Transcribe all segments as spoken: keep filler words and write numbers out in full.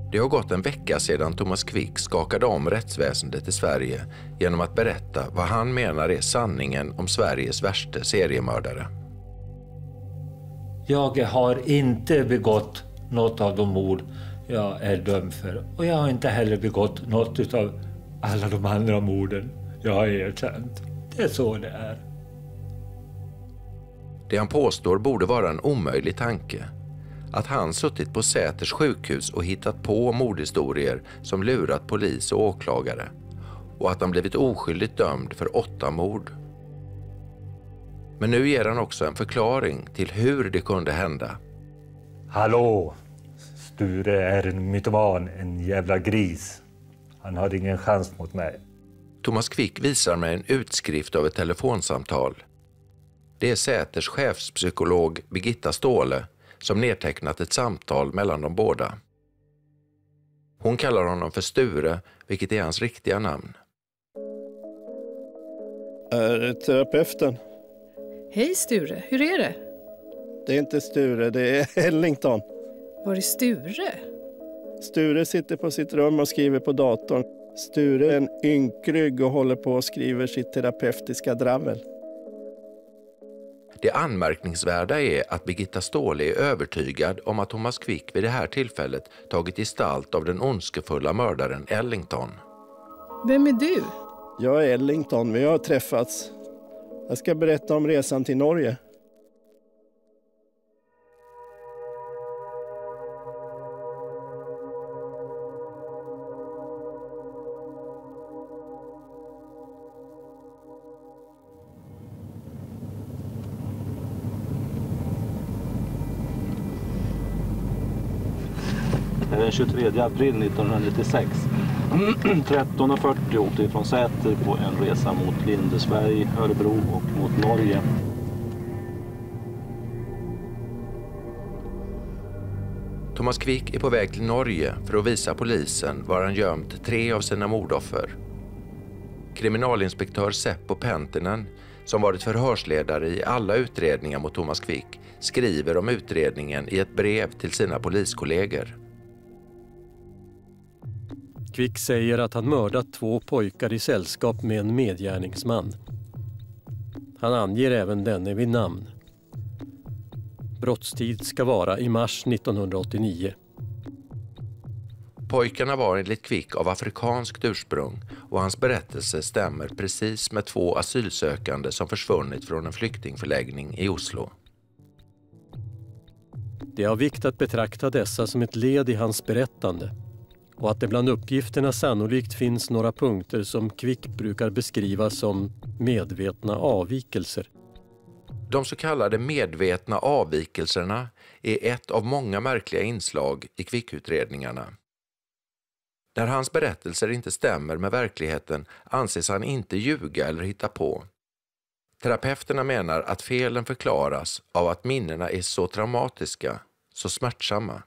Det har gått en vecka sedan Thomas Quick skakade om rättsväsendet i Sverige genom att berätta vad han menar är sanningen om Sveriges värsta seriemördare. Jag har inte begått något av de mord jag är dömd för. Och jag har inte heller begått något av alla de andra morden jag har erkänt. Det är så det är. Det han påstår borde vara en omöjlig tanke. Att han suttit på Säters sjukhus och hittat på mordhistorier som lurat polis och åklagare. Och att han blivit oskyldigt dömd för åtta mord. Men nu ger han också en förklaring till hur det kunde hända. Hallå! Sture är en mytoman, en jävla gris. Han har ingen chans mot mig. Thomas Quick visar mig en utskrift av ett telefonsamtal. Det är Säters chefspsykolog Birgitta Ståhle som nedtecknat ett samtal mellan de båda. Hon kallar honom för Sture, vilket är hans riktiga namn. Är det terapeuten? Hej Sture, hur är det? Det är inte Sture, det är Ellington. Var är Sture? Sture sitter på sitt rum och skriver på datorn. Sture är en ynkrygg och håller på och skriver sitt terapeutiska dravel. Det anmärkningsvärda är att Birgitta Ståhle är övertygad om att Thomas Quick vid det här tillfället tagit gestalt av den ondskefulla mördaren Ellington. Vem är du? Jag är Ellington, vi har träffats. Jag ska berätta om resan till Norge. Den tjugotredje april nittonhundranittiosex. tretton och fyrtio åkte vi från Säter på en resa mot Lindesberg, Örebro och mot Norge. Thomas Quick är på väg till Norge för att visa polisen var han gömt tre av sina mordoffer. Kriminalinspektör Seppo Pentinen, som varit förhörsledare i alla utredningar mot Thomas Quick, skriver om utredningen i ett brev till sina poliskollegor. Quick säger att han mördat två pojkar i sällskap med en medgärningsman. Han anger även denne vid namn. Brottstid ska vara i mars nittonhundraåttionio. Pojkarna var enligt Quick av afrikanskt ursprung och hans berättelse stämmer precis med två asylsökande som försvunnit från en flyktingförläggning i Oslo. Det är av vikt att betrakta dessa som ett led i hans berättande och att det bland uppgifterna sannolikt finns några punkter som Quick brukar beskriva som medvetna avvikelser. De så kallade medvetna avvikelserna är ett av många märkliga inslag i Quick-utredningarna. När hans berättelser inte stämmer med verkligheten anses han inte ljuga eller hitta på. Terapeuterna menar att felen förklaras av att minnena är så traumatiska, så smärtsamma.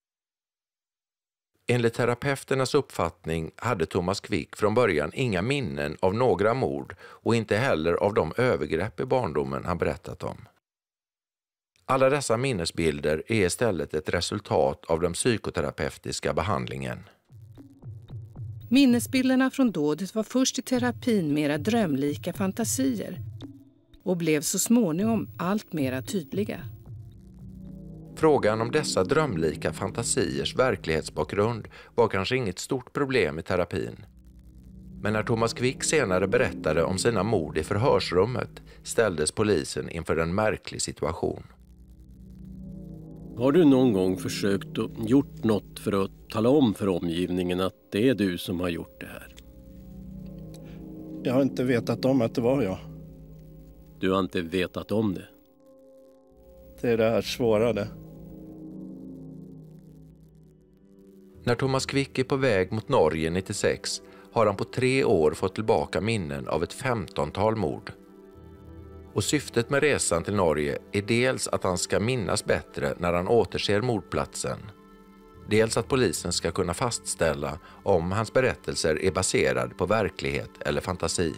Enligt terapeuternas uppfattning hade Thomas Quick från början inga minnen av några mord och inte heller av de övergrepp i barndomen han berättat om. Alla dessa minnesbilder är istället ett resultat av den psykoterapeutiska behandlingen. Minnesbilderna från dådet var först i terapin mera drömlika fantasier och blev så småningom allt mera tydliga. Frågan om dessa drömlika fantasiers verklighetsbakgrund var kanske inget stort problem i terapin. Men när Thomas Quick senare berättade om sina mord i förhörsrummet ställdes polisen inför en märklig situation. Har du någon gång försökt och gjort något för att tala om för omgivningen att det är du som har gjort det här? Jag har inte vetat om att det var jag. Du har inte vetat om det? Det är det här svårare. När Thomas Quick är på väg mot Norge nittiosex har han på tre år fått tillbaka minnen av ett femtontal mord. Och syftet med resan till Norge är dels att han ska minnas bättre när han återser mordplatsen. Dels att polisen ska kunna fastställa om hans berättelser är baserad på verklighet eller fantasi.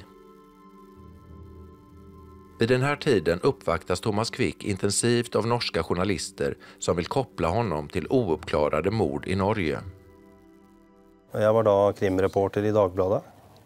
Vid den här tiden uppvaktas Thomas Quick intensivt av norska journalister som vill koppla honom till ouppklarade mord i Norge. Jag var då krimreporter i Dagbladet.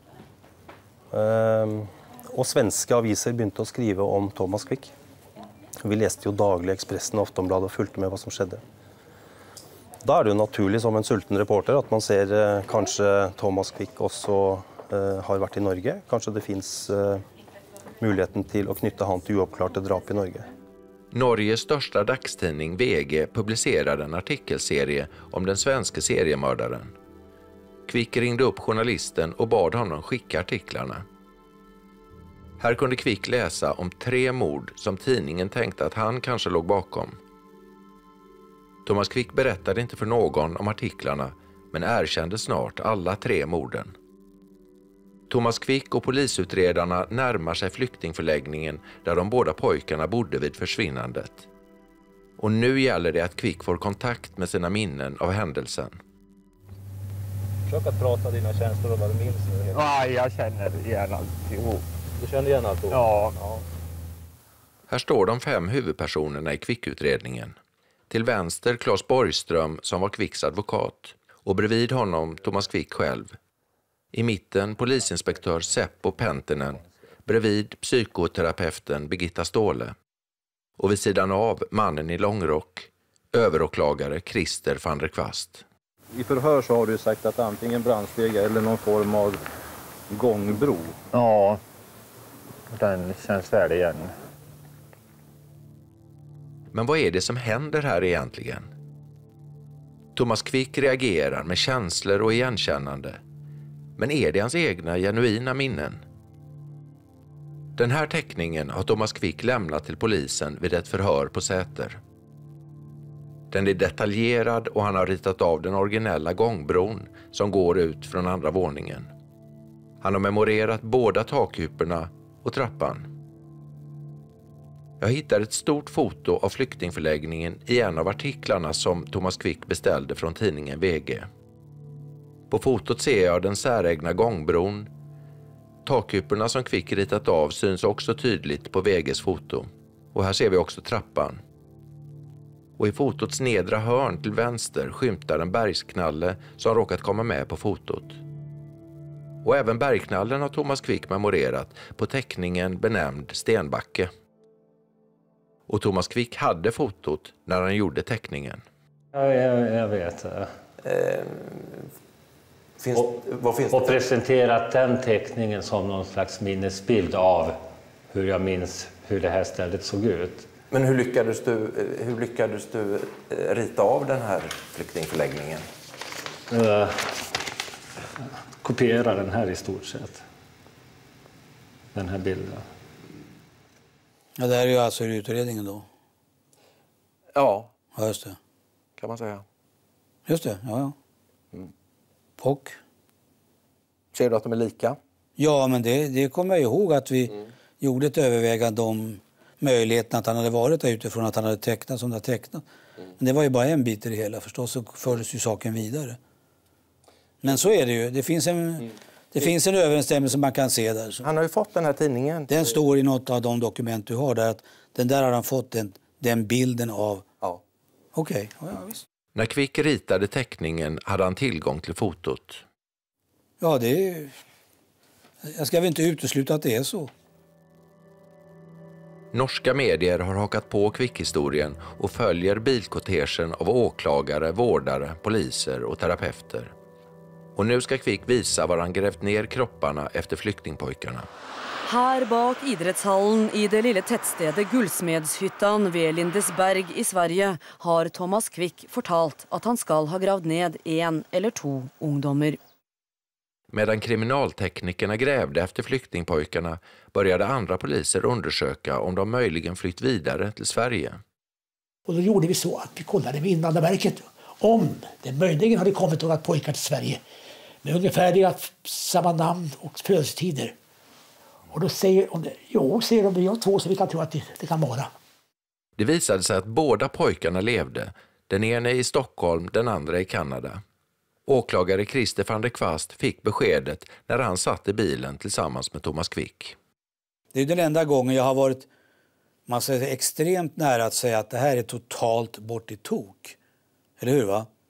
Ehm, och svenska aviser började att skriva om Thomas Quick. Vi läste ju dagligen Expressen och Aftonbladet och följde med vad som skedde. Då är det ju naturligt som en sulten reporter att man ser eh, kanske Thomas Quick också eh, har varit i Norge. Kanske det finns eh, möjligheten till att knyta han till ouppklarade drap i Norge. Norges största dagstidning V G publicerade en artikelserie om den svenska seriemördaren. Quick ringde upp journalisten och bad honom skicka artiklarna. Här kunde Quick läsa om tre mord som tidningen tänkte att han kanske låg bakom. Thomas Quick berättade inte för någon om artiklarna, men erkände snart alla tre morden. Thomas Quick och polisutredarna närmar sig flyktingförläggningen där de båda pojkarna bodde vid försvinnandet. Och nu gäller det att Quick får kontakt med sina minnen av händelsen. Försök att prata dina känslor och vad du minns nu. Ja, jag känner igen alltihop. Du känner igen allt? Ja. ja. Här står de fem huvudpersonerna i Quick-utredningen. Till vänster Claes Borgström som var Quicks advokat och bredvid honom Thomas Quick själv. I mitten polisinspektör Seppo Pentinen, bredvid psykoterapeuten Birgitta Ståhle. Och vid sidan av mannen i långrock, överåklagare Christer van der Kvast. I förhör så har du sagt att antingen brandstege eller någon form av gångbro. Ja, den känns väl igen. Men vad är det som händer här egentligen? Thomas Quick reagerar med känslor och igenkännande. Men är det hans egna genuina minnen? Den här teckningen har Thomas Quick lämnat till polisen vid ett förhör på Säter. Den är detaljerad och han har ritat av den originella gångbron som går ut från andra våningen. Han har memorerat båda takkuporna och trappan. Jag hittar ett stort foto av flyktingförläggningen i en av artiklarna som Thomas Quick beställde från tidningen V G. På fotot ser jag den säregna gångbron. Takkuporna som Quick ritat av syns också tydligt på V Gs foto. Och här ser vi också trappan. Och i fotots nedra hörn till vänster skymtar en bergsknalle som råkat komma med på fotot. Och även bergknallen har Thomas Quick memorerat på teckningen benämnd Stenbacke. Och Thomas Quick hade fotot när han gjorde teckningen. Ja, jag, jag vet. Eh, finns, och, vad finns och det? presenterat den teckningen som någon slags minnesbild av hur jag minns hur det här stället såg ut. Men hur lyckades du, hur lyckades du rita av den här flyktingförläggningen? Uh, kopiera den här i stort sett. Den här bilden. Ja, det här är ju alltså utredningen då. Ja. Ja, just det. Kan man säga. Just det, ja, ja. Mm. Och? Ser du att de är lika? Ja, men det, det kommer jag ihåg att vi mm. gjorde ett övervägande om möjligheten att han hade varit där utifrån att han hade tecknat som det tecknat. Mm. Men det var ju bara en bit i det hela, förstås, så fördes ju saken vidare. Men så är det ju. Det finns en, mm. det finns en överensstämmelse man kan se där. Så. Han har ju fått den här tidningen. Den står i något av de dokument du har där. Att den där har han fått den, den bilden av. Ja. Okej, okay. Ja, visst. När Quick ritade teckningen hade han tillgång till fotot. Ja, det är... Jag ska väl inte utesluta att det är så. Norska medier har hakat på Quick-historien och följer bilkortegen av åklagare, vårdare, poliser och terapeuter. Och nu ska Quick visa var han grävt ner kropparna efter flyktingpojkarna. Här bak idrottshallen i det lilla tettstedet Gullsmedshyttan vid Lindesberg i Sverige har Thomas Quick fortalt att han ska ha gravt ned en eller två ungdomar. Medan kriminalteknikerna grävde efter flyktingpojkarna började andra poliser undersöka om de möjligen flytt vidare till Sverige. Och då gjorde vi så att vi kollade med Invandrarverket om det möjligen hade kommit några pojkar till Sverige med ungefärliga samma namn och födelsetider. Och då säger om det, jo, säger de, vi har två så vi kan tro att det, det kan vara. Det visade sig att båda pojkarna levde. Den ena i Stockholm, den andra i Kanada. Åklagare Christer van der Kvast fick beskedet när han satt i bilen tillsammans med Thomas Quick. Det är den enda gången jag har varit man säger, extremt nära att säga att det här är totalt bort i tok. Eller hur va?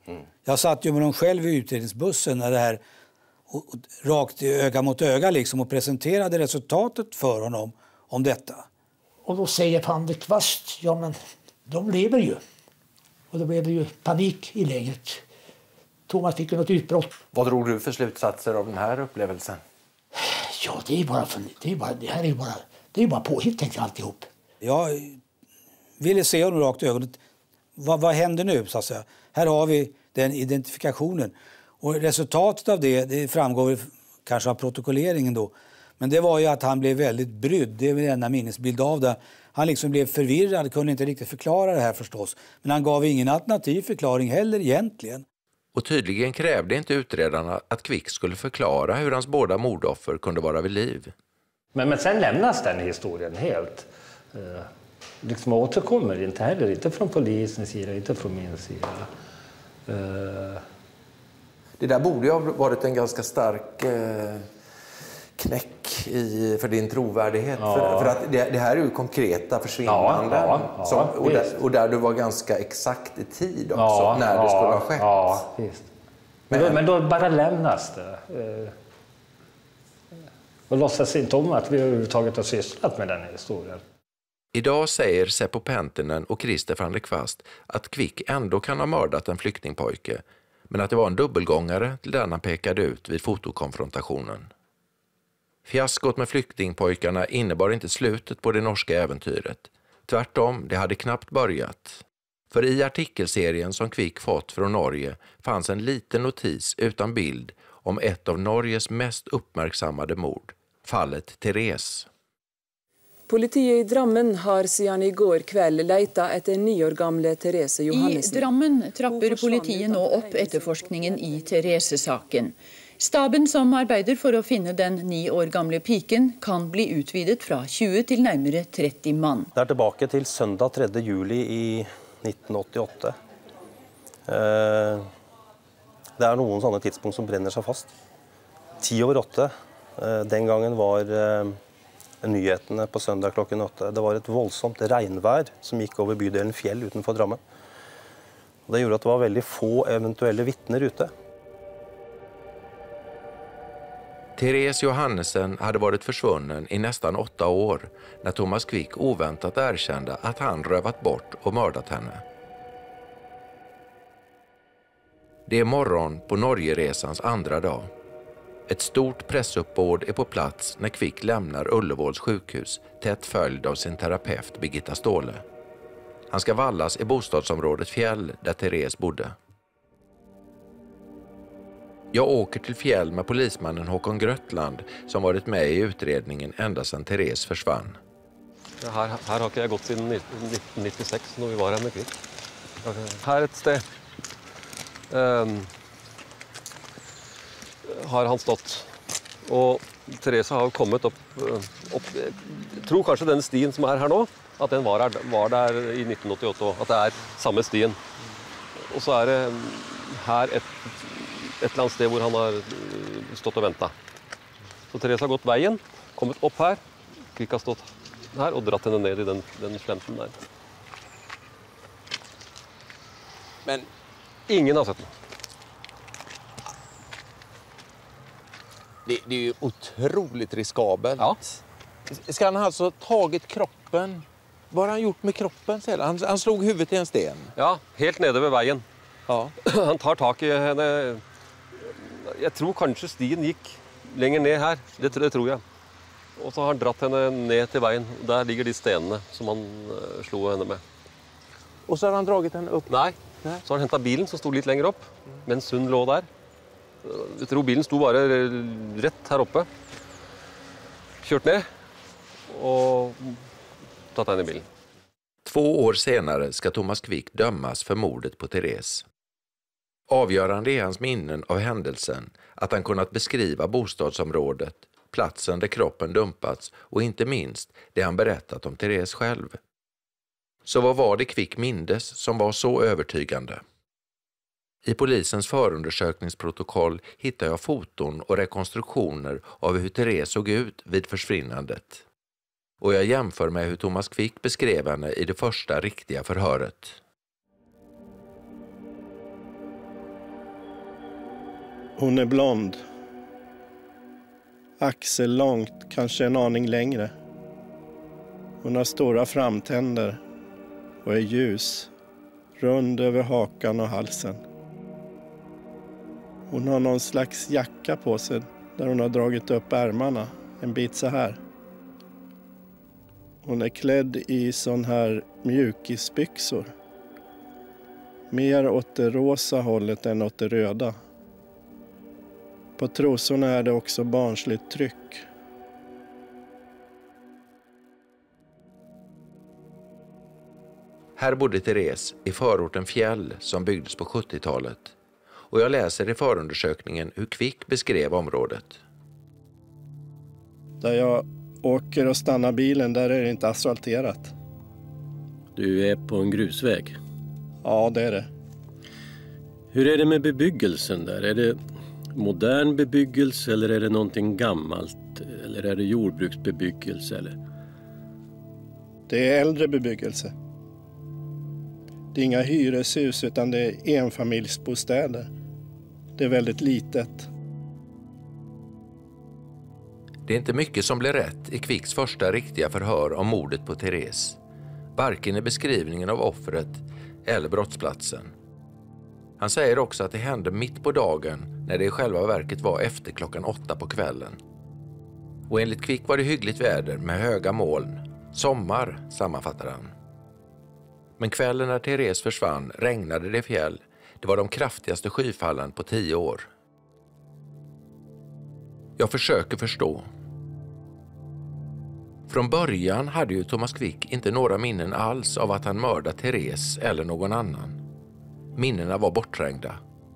Mm. Jag satt ju med dem själv i utredningsbussen när det här och, och, rakt öga mot öga liksom, och presenterade resultatet för honom om detta. Och då säger van der Kvast, ja men de lever ju. Och då blev det ju panik i lägret. Thomas fick ju något utbrott. Vad drog du för slutsatser av den här upplevelsen? Ja, det är bara för, det är bara det här är bara det är bara påhitt, tänkte jag alltihop. Jag ville se honom rakt i ögonen. Vad, vad händer nu, så att säga? Här har vi den identifikationen. Och resultatet av det, det framgår kanske av protokolleringen då. Men det var ju att han blev väldigt brydd. Det är väl enda minnesbild av det. Han liksom blev förvirrad, kunde inte riktigt förklara det här förstås. Men han gav ingen alternativ förklaring heller egentligen. Och tydligen krävde inte utredarna att Quick skulle förklara hur hans båda mordoffer kunde vara vid liv. Men, men sen lämnas den historien helt. Uh, liksom återkommer inte heller, inte från polisens sida, inte från min sida. Uh... Det där borde ju ha varit en ganska stark eh, knäck i, för din trovärdighet. Ja. För, för att det, det här är ju konkreta försvinnanden. Ja, ja, ja, som, och, där, och där du var ganska exakt i tid också, ja, när ja, det skulle ha skett. Ja, visst. Men, men, då, men då bara lämnas det. Uh, och låtsas inte om att vi överhuvudtaget har sysslat med den här historien. Idag säger Seppo Penttinen och Christer van der Kvast att Quick ändå kan ha mördat en flyktingpojke, men att det var en dubbelgångare till den han pekade ut vid fotokonfrontationen. Fiaskot med flyktingpojkarna innebar inte slutet på det norska äventyret. Tvärtom, det hade knappt börjat. För i artikelserien som Quick fått från Norge fanns en liten notis utan bild om ett av Norges mest uppmärksammade mord, fallet Therese. Politiet i Drammen har siden i går kväll leita etter ni år gamle Therese Johannessen. I Drammen trapper politiet nå opp etterforskningen i Therese-saken. Staben som arbeider for å finne den ni år gamle piken kan bli utvidet fra tjue til nærmere tretti mann. Det er tilbake til søndag tredje juli i nitten åttiåtte. Det er noen sånne tidspunkt som brenner seg fast. Ti over åtte. Den gangen var nyhetene på søndag klokken åtte. Det var et voldsomt regnvær som gikk over bydelen Fjell utenfor Drammen. Det gjorde at det var veldig få eventuelle vittner ute. Therese Johannessen hade varit försvunnen i nästan åtta år när Thomas Quick oväntat erkände att han rövat bort och mördat henne. Det är morgon på Norgeresans andra dag. Ett stort pressuppbåd är på plats när Quick lämnar Ullevåls sjukhus, tätt följd av sin terapeut Birgitta Ståhle. Han ska vallas i bostadsområdet Fjäll där Therese bodde. Jag åker till Fjäll med polismannen Håkon Grötland som varit med i utredningen ända sedan Therese försvann. Ja, här, här har inte jag gått sedan nitton nittiosex när vi var här med Quick. Här ett sted um, har han stått. Och Therese har kommit upp, upp. Jag tror kanske den stien som är här nu, att den var, här, var där i nitton åttioåtta, att det är samma stien. Och så är det här ett ett eller annat sted hvor han har stått och väntat. Så Therese har gått vägen, kommit upp här, Quick har stått här och dratt henne ner i den, den slänten där. Men ingen har sett henne. Det, det är ju otroligt riskabelt. Ja. Ska han alltså tagit kroppen? Vad har han gjort med kroppen sedan? Han, han slog huvudet i en sten. Ja, helt nere vid vägen. Ja. Han tar tag i henne. Jag tror kanske stien gick längre ner här, det, det tror jag. Och så har han dratt henne ner till vägen. Där ligger de stenarna som han uh, slog henne med. Och så har han dragit henne upp? Nej, Nej. Så har han hämtat bilen som stod lite längre upp. Men hon låg där. Jag tror bilen stod bara rätt här uppe. Kört ner och tagit henne i bilen. Två år senare ska Thomas Quick dömas för mordet på Therese. Avgörande är hans minnen av händelsen, att han kunnat beskriva bostadsområdet, platsen där kroppen dumpats och inte minst det han berättat om Therese själv. Så vad var det Quick mindes som var så övertygande? I polisens förundersökningsprotokoll hittar jag foton och rekonstruktioner av hur Therese såg ut vid försvinnandet. Och jag jämför med hur Thomas Quick beskrev henne i det första riktiga förhöret. Hon är blond. Axellångt, kanske en aning längre. Hon har stora framtänder och är ljus, rund över hakan och halsen. Hon har någon slags jacka på sig där hon har dragit upp ärmarna en bit så här. Hon är klädd i sån här mjukisbyxor. Mer åt det rosa hållet än åt det röda. På trosorna är det också barnsligt tryck. Här bodde Therese i förorten Fjäll som byggdes på sjuttiotalet. Och jag läser i förundersökningen hur Quick beskrev området. Där jag åker och stannar bilen, där är det inte asfalterat. Du är på en grusväg? Ja, det är det. Hur är det med bebyggelsen där? Är det modern bebyggelse eller är det någonting gammalt? Eller är det jordbruksbebyggelse? Eller? Det är äldre bebyggelse. Det är inga hyreshus utan det är enfamiljsbostäder. Det är väldigt litet. Det är inte mycket som blir rätt i Quicks första riktiga förhör om mordet på Therese. Varken i beskrivningen av offret eller brottsplatsen. Han säger också att det hände mitt på dagen när det i själva verket var efter klockan åtta på kvällen. Och enligt Quick var det hyggligt väder med höga moln. Sommar, sammanfattar han. Men kvällen när Therese försvann regnade det i Fjäll. Det var de kraftigaste skyfallen på tio år. Jag försöker förstå. Från början hade ju Thomas Quick inte några minnen alls av att han mördat Therese eller någon annan. Minnena var bortträngda.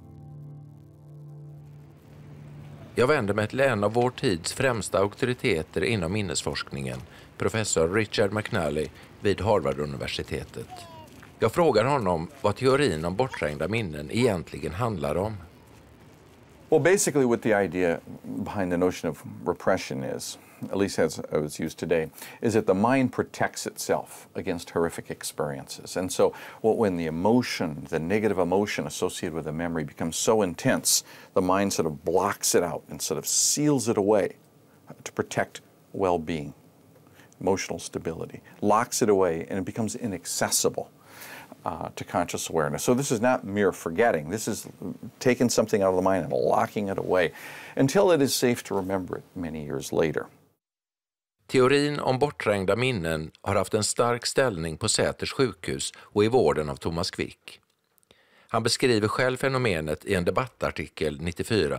Jag vänder mig till en av vår tids främsta auktoriteter inom minnesforskningen, professor Richard McNally vid Harvard-universitetet. Jag frågar honom vad teorin om bortträngda minnen egentligen handlar om. Well, basically what the idea behind the notion of repression is, at least as it was used today, is that the mind protects itself against horrific experiences. And so well, when the emotion, the negative emotion associated with a memory becomes so intense, the mind sort of blocks it out and sort of seals it away to protect well-being, emotional stability, locks it away, and it becomes inaccessible Uh, to conscious awareness. So this is not mere forgetting. This is taking something out of the mind and locking it away until it is safe to remember it many years later. Teorin om bortträngda minnen har haft en stark ställning på Säters sjukhus och i vården av Thomas Quick. Han beskriver själv fenomenet i en debattartikel nittiofyra.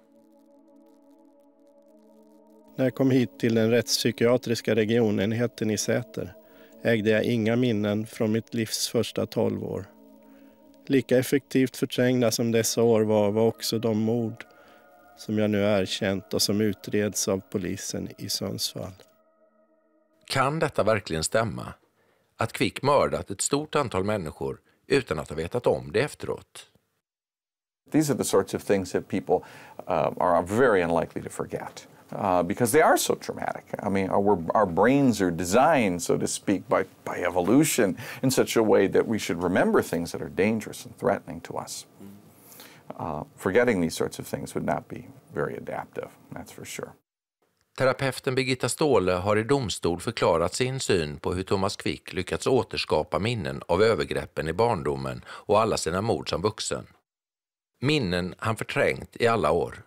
När jag kom hit till den rättspsykiatriska regionenheten i Säter ägde jag inga minnen från mitt livs första tolv år. Lika effektivt förträngda som dessa år var, var också de mord som jag nu erkänt och som utreds av polisen i Sundsvall. Kan detta verkligen stämma? Att Quick mördat ett stort antal människor utan att ha vetat om det efteråt? These are the sorts of things that people uh, are very unlikely to forget. Uh, because they are so traumatic. I mean, our, our brains are designed, so to speak, by, by evolution in such a way that we should remember things that are dangerous and threatening to us. Uh, forgetting these sorts of things would not be very adaptive, that's for sure. Terapeuten Birgitta Ståhle har i domstol förklarat sin syn på hur Thomas Quick lyckats återskapa minnen av övergreppen i barndomen och alla sina mord som vuxen. Minnen han förträngt i alla år.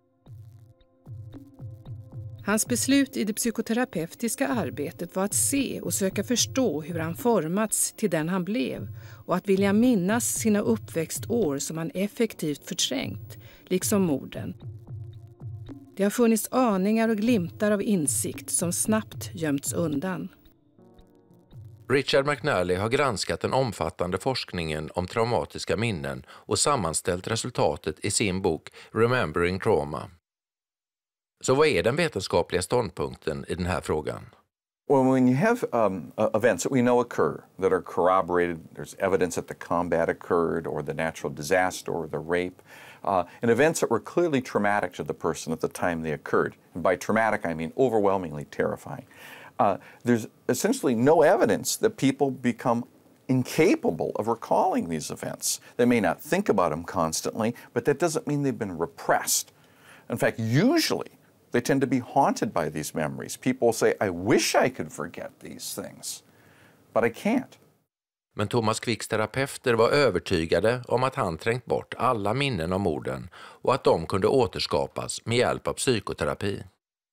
Hans beslut i det psykoterapeutiska arbetet var att se och söka förstå hur han formats till den han blev och att vilja minnas sina uppväxtår som han effektivt förträngt, liksom morden. Det har funnits aningar och glimtar av insikt som snabbt gömts undan. Richard McNally har granskat den omfattande forskningen om traumatiska minnen och sammanställt resultatet i sin bok Remembering Trauma. Så vad är den vetenskapliga ståndpunkten i den här frågan? Well, when you have um, events that we know occur, that are corroborated, there's evidence that the combat occurred or the natural disaster or the rape, uh, and events that were clearly traumatic to the person at the time they occurred. And by traumatic, I mean overwhelmingly terrifying. Uh, there's essentially no evidence that people become incapable of recalling these events. They may not think about them constantly, but that doesn't mean they've been repressed. In fact, usually they tend to be haunted by these memories. People say, I wish I could forget these things, but I can't. Men Thomas Quicks terapeuter var övertygade om att han trängt bort alla minnen om morden och att de kunde återskapas med hjälp av psykoterapi.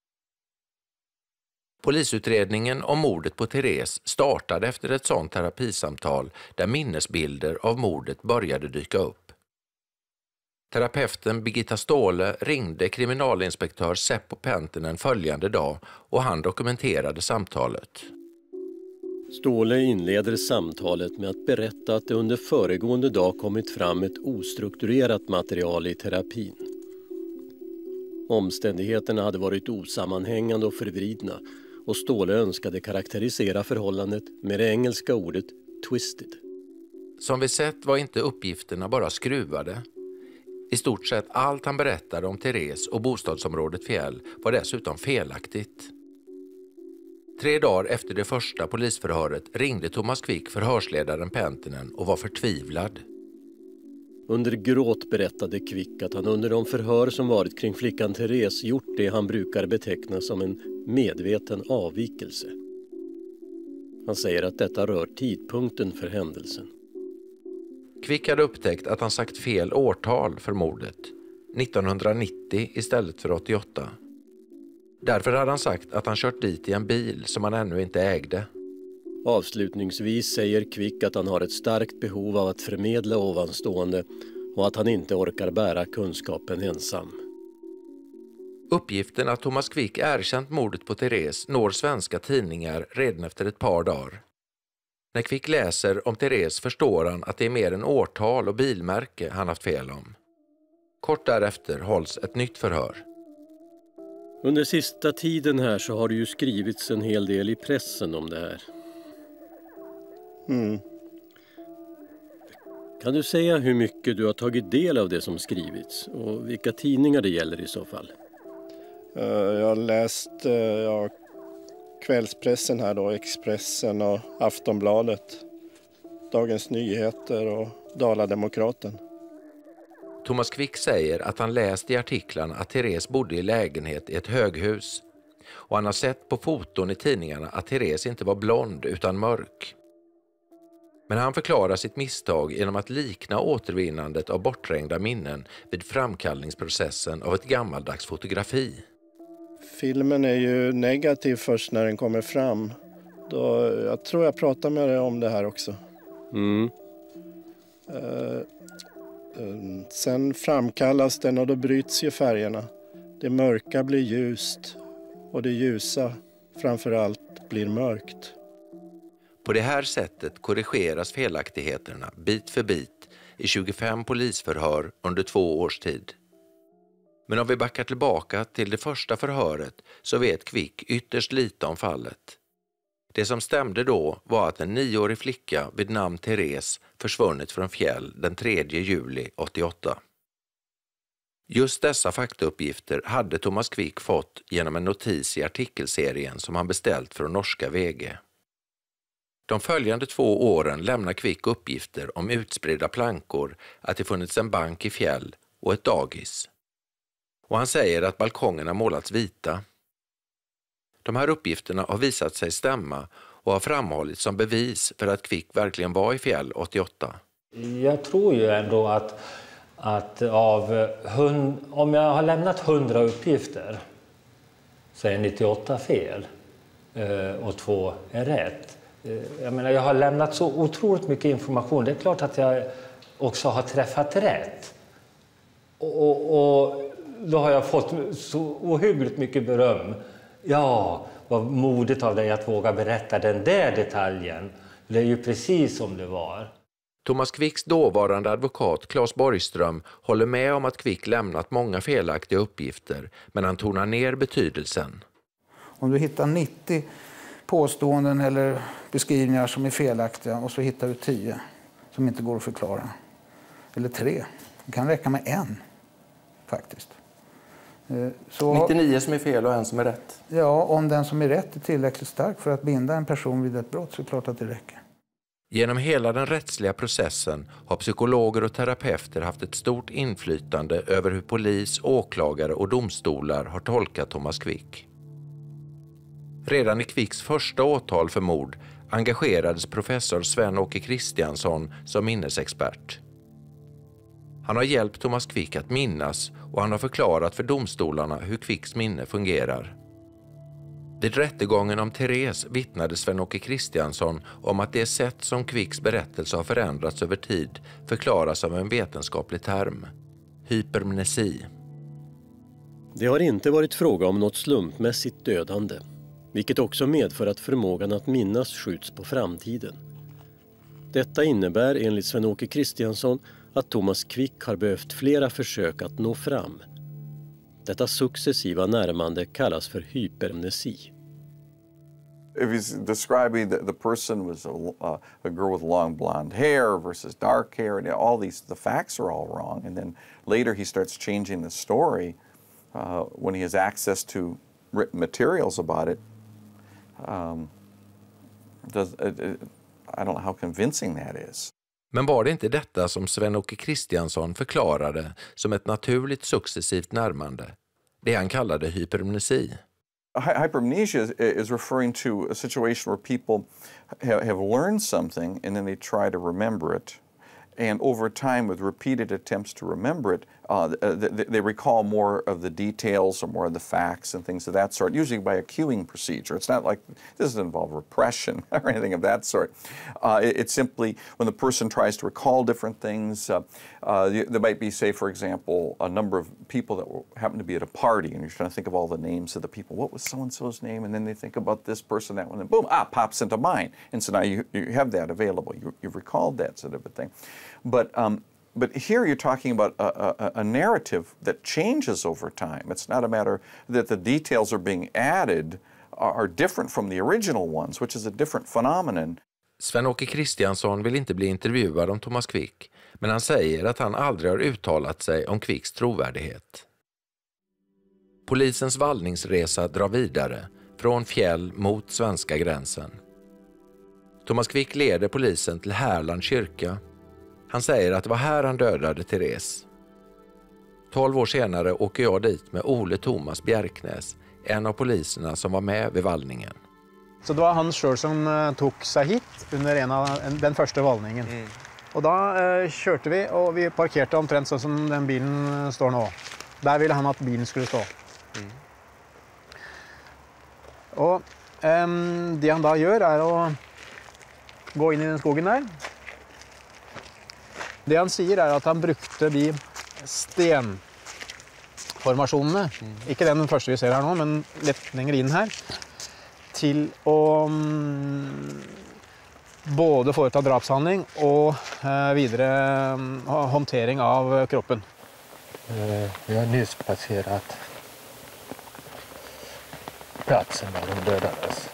Polisutredningen om mordet på Therese startade efter ett sådant terapisamtal där minnesbilder av mordet började dyka upp. Terapeuten Birgitta Ståhle ringde kriminalinspektör Seppo Penttinen följande dag och han dokumenterade samtalet. Ståhle inleder samtalet med att berätta att det under föregående dag kommit fram ett ostrukturerat material i terapin. Omständigheterna hade varit osammanhängande och förvridna och Ståhle önskade karaktärisera förhållandet med det engelska ordet twisted. Som vi sett var inte uppgifterna bara skruvade. I stort sett allt han berättade om Therese och bostadsområdet Fjäll var dessutom felaktigt. Tre dagar efter det första polisförhöret ringde Thomas Quick förhörsledaren Penttinen och var förtvivlad. Under gråt berättade Quick att han under de förhör som varit kring flickan Therese gjort det han brukar beteckna som en medveten avvikelse. Han säger att detta rör tidpunkten för händelsen. Quick hade upptäckt att han sagt fel årtal för mordet, nittonhundranittio istället för åttioåtta. Därför hade han sagt att han kört dit i en bil som han ännu inte ägde. Avslutningsvis säger Quick att han har ett starkt behov av att förmedla ovanstående och att han inte orkar bära kunskapen ensam. Uppgiften att Thomas Quick erkänt mordet på Therese når svenska tidningar redan efter ett par dagar. När Quick läser om Therese förstår han att det är mer än årtal och bilmärke han haft fel om. Kort därefter hålls ett nytt förhör. Under sista tiden här så har det ju skrivits en hel del i pressen om det här. Mm. Kan du säga hur mycket du har tagit del av det som skrivits och vilka tidningar det gäller i så fall? Uh, jag har läst uh, ja, kvällspressen här då, Expressen och Aftonbladet, Dagens Nyheter och Dala-Demokraten. Thomas Quick säger att han läst i artiklarna att Therese bodde i lägenhet i ett höghus. Och han har sett på foton i tidningarna att Therese inte var blond utan mörk. Men han förklarar sitt misstag genom att likna återvinnandet av bortträngda minnen vid framkallningsprocessen av ett gammaldags fotografi. Filmen är ju negativ först när den kommer fram. Då, jag tror jag pratar med dig om det här också. Mm. Uh, uh, sen framkallas den och då bryts ju färgerna. Det mörka blir ljust och det ljusa framförallt blir mörkt. På det här sättet korrigeras felaktigheterna bit för bit i tjugofem polisförhör under två års tid. Men om vi backar tillbaka till det första förhöret så vet Quick ytterst lite om fallet. Det som stämde då var att en nioårig flicka vid namn Therese försvunnit från Fjäll den tredje juli åttioåtta. Just dessa faktauppgifter hade Thomas Quick fått genom en notis i artikelserien som han beställt från norska V G. De följande två åren lämnar Quick uppgifter om utspridda plankor, att det funnits en bank i Fjäll och ett dagis. Och han säger att balkongerna målats vita. De här uppgifterna har visat sig stämma och har framhållits som bevis för att Quick verkligen var i Fjäll åttioåtta. Jag tror ju ändå att, att av hund, om jag har lämnat hundra uppgifter så är nittioåtta fel och två är rätt. Jag menar, jag har lämnat så otroligt mycket information. Det är klart att jag också har träffat rätt. Och, och, och då har jag fått så ohyggligt mycket beröm. Ja, vad modigt av dig att våga berätta den där detaljen. Det är ju precis som det var. Thomas Quicks dåvarande advokat Claes Borgström håller med om att Quick lämnat många felaktiga uppgifter, men han tonar ner betydelsen. Om du hittar nittio påståenden eller beskrivningar som är felaktiga och så hittar du tio som inte går att förklara. Eller tre. Det kan räcka med en, faktiskt. Så, nittionio som är fel och en som är rätt? Ja, om den som är rätt är tillräckligt stark för att binda en person vid ett brott så är det klart att det räcker. Genom hela den rättsliga processen har psykologer och terapeuter haft ett stort inflytande över hur polis, åklagare och domstolar har tolkat Thomas Quick. Redan i Quicks första åtal för mord engagerades professor Sven-Åke Kristiansson som minnesexpert. Han har hjälpt Thomas Quick att minnas och han har förklarat för domstolarna hur Quicks minne fungerar. Vid rättegången om Therese vittnade Sven-Åke Kristiansson om att det sätt som Quicks berättelse har förändrats över tid förklaras av en vetenskaplig term, hypermnesi. Det har inte varit fråga om något slumpmässigt dödande, vilket också medför att förmågan att minnas skjuts på framtiden. Detta innebär enligt Sven-Åke Kristiansson att Thomas Quick har behövt flera försök att nå fram. Detta successiva närmande kallas för hypermnesi. If he's describing the, the person was a, uh, a girl with long blonde hair versus dark hair, and all these, the facts are all wrong. And then later he starts changing the story uh, when he has access to written materials about it. Um, does, it, it, I don't know how convincing that is. Men var det inte detta som Sven-Åke Kristiansson förklarade som ett naturligt successivt närmande? Det han kallade hypermnesi. Hypermnesia is, is referring to a situation where people have, have learned something and then they try to remember it. And over time, with repeated attempts to remember it, uh, they, they recall more of the details or more of the facts and things of that sort, usually by a cueing procedure. It's not like, this doesn't involve repression or anything of that sort. Uh, it, it's simply when the person tries to recall different things, uh, uh, there might be, say, for example, a number of people that were, happen to be at a party, and you're trying to think of all the names of the people. What was so-and-so's name? And then they think about this person, that one, and boom, ah, pops into mind. And so now you, you have that available. You, you've recalled that sort of a thing. But um, but here you're talking about a, a, a narrative that changes over time. It's not a matter that the details are being added are, are different from the original ones, which is a different phenomenon. Sven-Åke Kristiansson vill inte bli intervjuad om Thomas Quick, men han säger att han aldrig har uttalat sig om Quicks trovärdighet. Polisens vallningsresa drar vidare från fjäll mot svenska gränsen. Thomas Quick leder polisen till Härland kyrka. Han säger att det var här han dödade Therese. Tolv år senare åker jag dit med Ole Thomas Bjerknäs, en av poliserna som var med vid vallningen. Så det var han själv som tog sig hit under en av, den första vallningen. Mm. Och då uh, körde vi och vi parkerade omtrent så som den bilen står nu. Där ville han att bilen skulle stå. Mm. Och um, det han då gör är att gå in i den skogen där. Det han säger är att han brukte de stenformationerna, mm. inte den första vi ser här nu, men lite längre in här, till att um, både företa drapshandling och uh, vidare um, hantering av kroppen. Uh, vi har nyss passerat platsen där de dödades.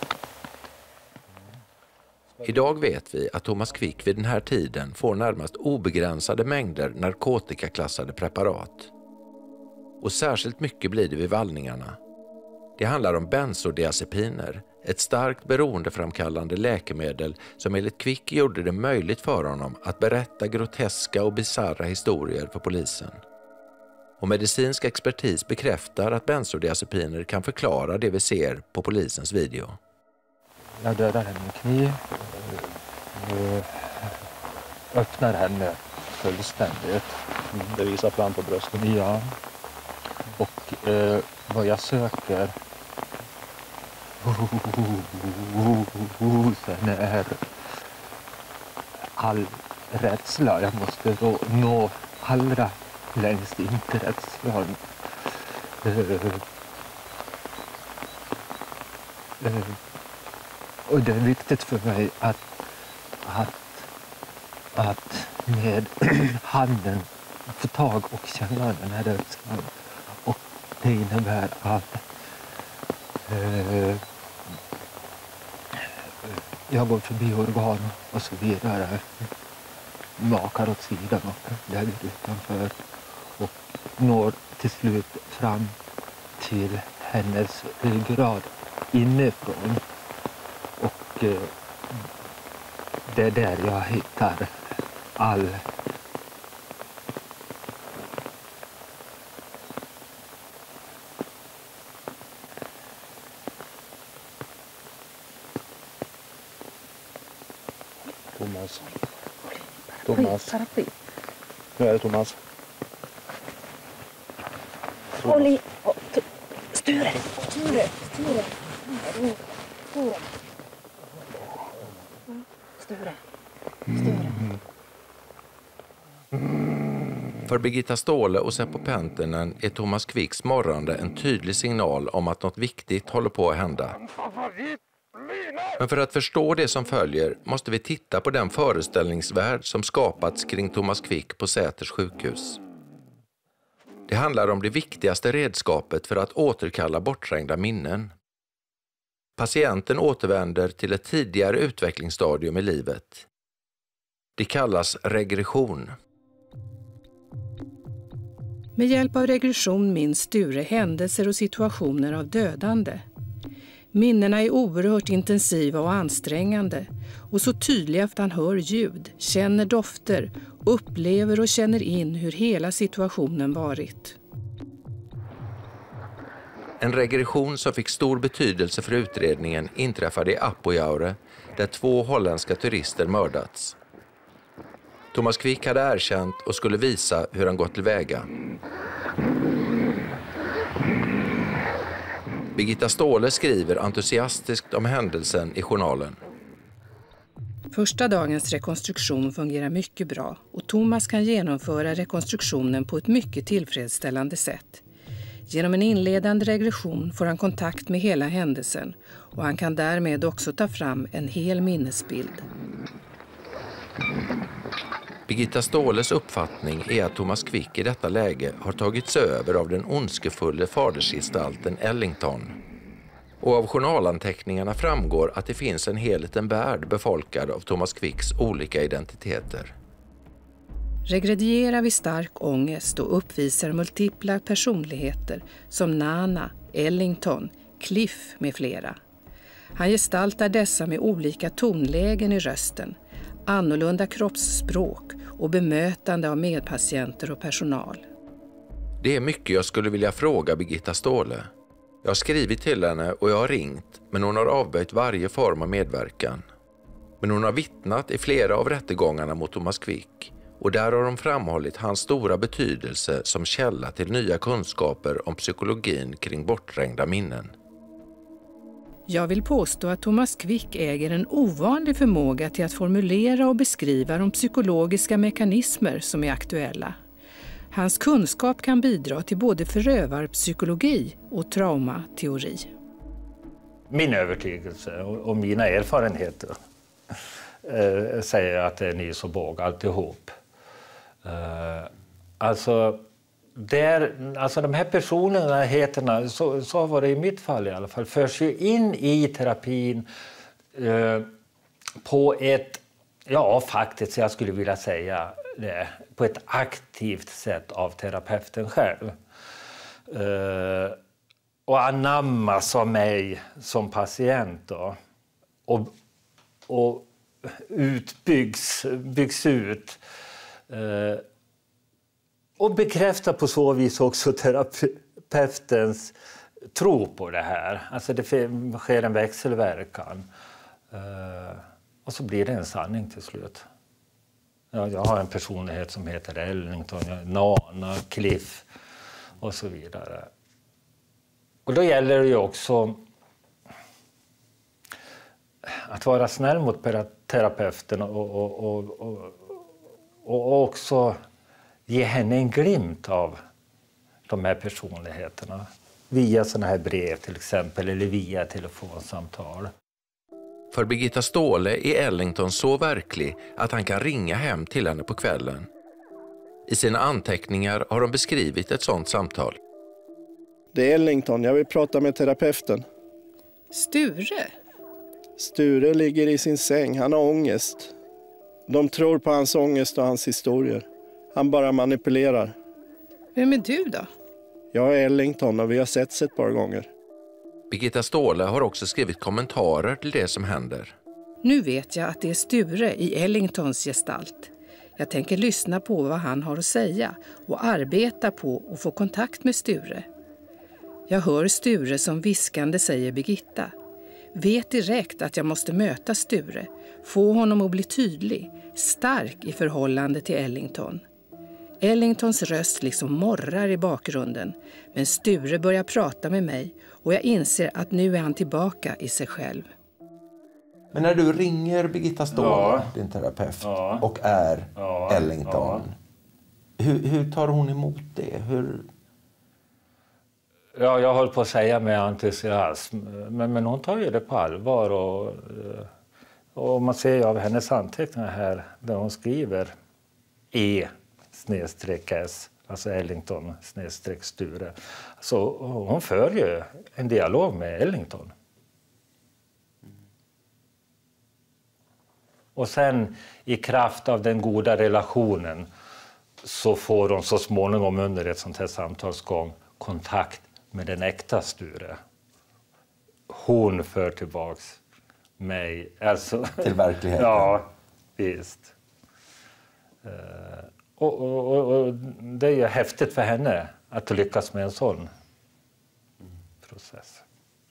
Idag vet vi att Thomas Quick vid den här tiden får närmast obegränsade mängder narkotikaklassade preparat. Och särskilt mycket blir det vid vallningarna. Det handlar om bensodiazepiner, ett starkt beroendeframkallande läkemedel som enligt Quick gjorde det möjligt för honom att berätta groteska och bizarra historier för polisen. Och medicinsk expertis bekräftar att bensodiazepiner kan förklara det vi ser på polisens video. Jag dödar henne med kniv, öppnar henne fullständigt. Det visar fram på bröstet. Ja. Och eh, vad jag söker sen är all rädsla. Jag måste då nå allra längst in till rädslan. Eh, eh, Och det är viktigt för mig att, att, att med handen få tag och känna den här rädslan. Och det innebär att eh, jag går förbi organ och så vidare. Makar åt sidan och lägger utanför. Och når till slut fram till hennes ryggrad inifrån. Och det är där jag hittar all Thomas. Thomas. Nu är det Thomas. Håll i. Sture. Sture. Sture. Sture. Sture. Sture. För Birgitta Ståhle och Seppo Penttinen är Thomas Quicks morrande en tydlig signal om att något viktigt håller på att hända. Men för att förstå det som följer måste vi titta på den föreställningsvärld som skapats kring Thomas Quick på Säters sjukhus. Det handlar om det viktigaste redskapet för att återkalla bortträngda minnen. Patienten återvänder till ett tidigare utvecklingsstadium i livet. Det kallas regression. Med hjälp av regression minns Sture händelser och situationer av dödande. Minnena är oerhört intensiva och ansträngande och så tydliga att han hör ljud, känner dofter, upplever och känner in hur hela situationen varit. En regression som fick stor betydelse för utredningen inträffade i Apojaure där två holländska turister mördats. Thomas Quick hade erkänt och skulle visa hur han gått tillväga. Birgitta Ståhle skriver entusiastiskt om händelsen i journalen. Första dagens rekonstruktion fungerar mycket bra och Thomas kan genomföra rekonstruktionen på ett mycket tillfredsställande sätt. Genom en inledande regression får han kontakt med hela händelsen och han kan därmed också ta fram en hel minnesbild. Birgitta Ståhles uppfattning är att Thomas Quick i detta läge har tagits över av den ondskefulle fadersgestalten Ellington. Och av journalanteckningarna framgår att det finns en hel liten värld befolkad av Thomas Quicks olika identiteter. Regredierar vid stark ångest och uppvisar multipla personligheter som Nana, Ellington, Cliff med flera. Han gestaltar dessa med olika tonlägen i rösten, annorlunda kroppsspråk och bemötande av medpatienter och personal. Det är mycket jag skulle vilja fråga Birgitta Ståhle. Jag har skrivit till henne och jag har ringt, men hon har avböjt varje form av medverkan. Men hon har vittnat i flera av rättegångarna mot Thomas Quick och där har hon framhållit hans stora betydelse som källa till nya kunskaper om psykologin kring bortträngda minnen. Jag vill påstå att Thomas Quick äger en ovanlig förmåga till att formulera och beskriva de psykologiska mekanismer som är aktuella. Hans kunskap kan bidra till både förövarpsykologi och traumateori. Min övertygelse och mina erfarenheter eh, säger att det är nys och båg alltihop. Eh, alltså, där, alltså de här personligheterna, så, så var det i mitt fall i alla fall, förs ju in i terapin eh, på ett, ja faktiskt jag skulle vilja säga det, på ett aktivt sätt av terapeuten själv. Eh, och anammas av mig som patient då. Och, och utbyggs, byggs ut. Eh, och bekräftar på så vis också terapeutens tro på det här. Alltså det sker en växelverkan. Eh, och så blir det en sanning till slut. Ja, jag har en personlighet som heter Ellington, Nana, Cliff och så vidare. Och då gäller det ju också att vara snäll mot terapeuten och, och, och, och, och också ge henne en glimt av de här personligheterna. Via såna här brev till exempel eller via telefonsamtal. För Birgitta Ståhle är Ellington så verklig att han kan ringa hem till henne på kvällen. I sina anteckningar har de beskrivit ett sådant samtal. Det är Ellington, jag vill prata med terapeuten. Sture? Sture ligger i sin säng, han har ångest. De tror på hans ångest och hans historier. Han bara manipulerar. Vem är du då? Jag är Ellington och vi har setts ett par gånger. Birgitta Ståhle har också skrivit kommentarer till det som händer. Nu vet jag att det är Sture i Ellingtons gestalt. Jag tänker lyssna på vad han har att säga och arbeta på att få kontakt med Sture. Jag hör Sture som viskande säger Birgitta. Vet direkt att jag måste möta Sture, få honom att bli tydlig, stark i förhållande till Ellington. Ellingtons röst liksom morrar i bakgrunden, men Sture börjar prata med mig och jag inser att nu är han tillbaka i sig själv. Men när du ringer Birgitta Ståhl, ja. din terapeut, ja. och är ja. Ellington, ja. Hur, hur tar hon emot det? Hur... Ja, jag håller på att säga med entusiasm, men, men hon tar ju det på allvar. Och, och man ser ju av hennes anteckningar här där hon skriver E snedstreck S, alltså Ellington snedstreck Sture. Så hon för ju en dialog med Ellington. Och sen i kraft av den goda relationen så får hon så småningom under ett sånt här samtalsgång kontakt med den äkta Sture. Hon för tillbaks mig. Alltså, till verkligheten. Ja, visst. Uh, och, och, och, och det är ju häftigt för henne att lyckas med en sån process.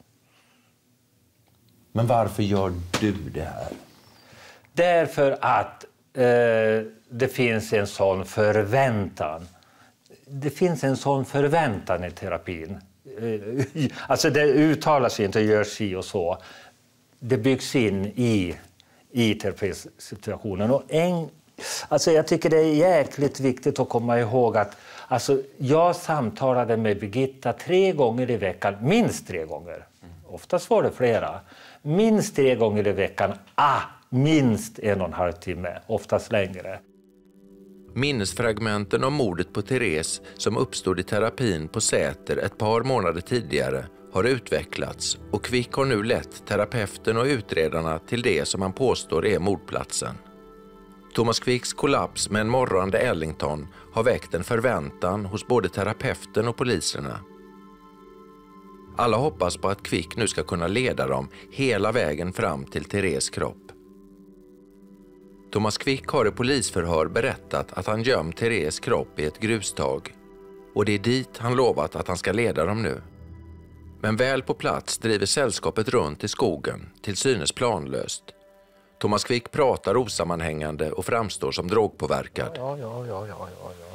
Men varför gör du det här? Därför att eh, det finns en sån förväntan. Det finns en sån förväntan i terapin. Eh, alltså det uttalas inte, görs si och så. Det byggs in i, i terapisituationen. Och en, alltså jag tycker det är jäkligt viktigt att komma ihåg att alltså jag samtalade med Birgitta tre gånger i veckan, minst tre gånger. Mm. Oftast var det flera. Minst tre gånger i veckan, ah, minst en och en halv timme, oftast längre. Minnesfragmenten om mordet på Therese som uppstod i terapin på Säter ett par månader tidigare har utvecklats och Quick har nu lett terapeuten och utredarna till det som han påstår är mordplatsen. Thomas Quicks kollaps med en morrande Ellington har väckt en förväntan hos både terapeuten och poliserna. Alla hoppas på att Quick nu ska kunna leda dem hela vägen fram till Therese kropp. Thomas Quick har i polisförhör berättat att han gömt Therese kropp i ett grustag och det är dit han lovat att han ska leda dem nu. Men väl på plats driver sällskapet runt i skogen till synes planlöst. Thomas Quick pratar osammanhängande och framstår som drogpåverkad. Ja, ja, ja, ja, ja, ja.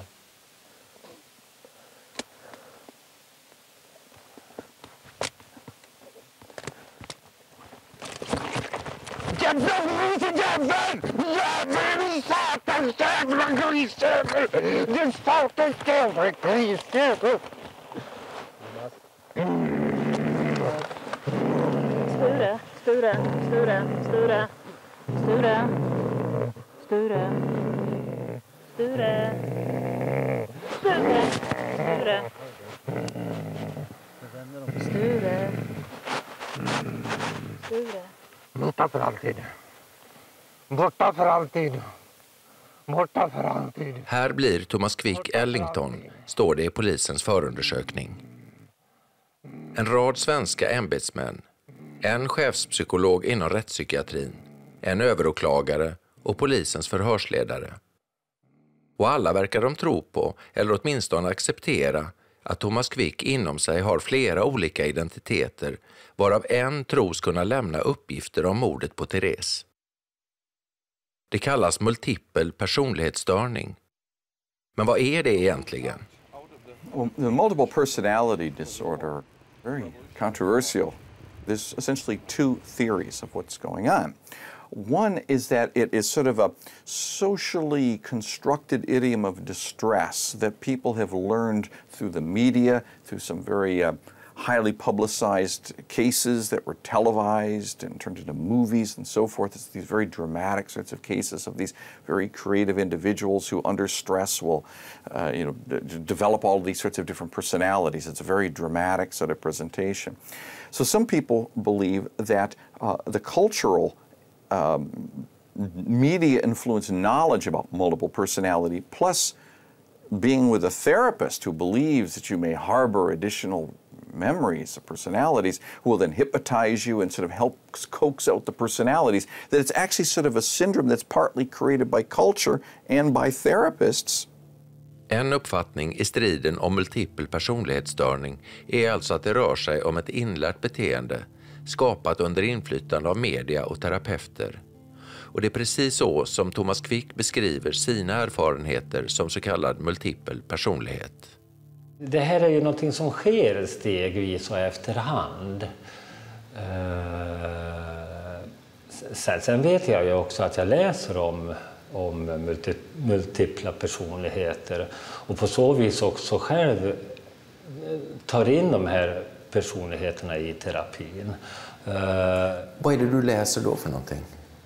Jävla jävel! Jävel! Satans jävla grisjävel! Du satans jävla grisjävel! Sture, Sture, Sture, Sture, Sture, Sture, Sture, Sture, Sture, Sture, Sture. Borta för alltid. Borta för alltid. Borta för alltid. Här blir Thomas Quick Ellington, står det i polisens förundersökning. En rad svenska ämbetsmän, en chefspsykolog inom rättspsykiatrin, en överåklagare och polisens förhörsledare. Och alla verkar de tro på, eller åtminstone acceptera, att Thomas Quick inom sig har flera olika identiteter, varav en tros kunna lämna uppgifter om mordet på Therese. Det kallas multipel personlighetsstörning. Men vad är det egentligen? Well, the multiple personality disorder, very controversial. There's essentially two theories of what's going on. One is that it is sort of a socially constructed idiom of distress that people have learned through the media, through some very uh, highly publicized cases that were televised and turned into movies and so forth. It's these very dramatic sorts of cases of these very creative individuals who under stress will uh, you know, d- develop all these sorts of different personalities. It's a very dramatic sort of presentation. So some people believe that uh, the cultural Um, media influence knowledge about multiple personality plus being with a therapist who believes that you may harbor additional memories of personalities, who will then hypnotize you and sort of help coax out the personalities, that it's actually sort of a syndrome that's partly created by culture and by therapists. En uppfattning i striden om multipel personlighetsstörning är alltså att det rör sig om ett inlärt beteende skapat under inflytande av media och terapeuter. Och det är precis så som Thomas Quick beskriver sina erfarenheter som så kallad multipel personlighet. Det här är ju någonting som sker stegvis och efterhand. Sen, sen vet jag ju också att jag läser om, om multi, multipla personligheter och på så vis också själv tar in de här personligheterna i terapin. Vad är det du läser då för någonting?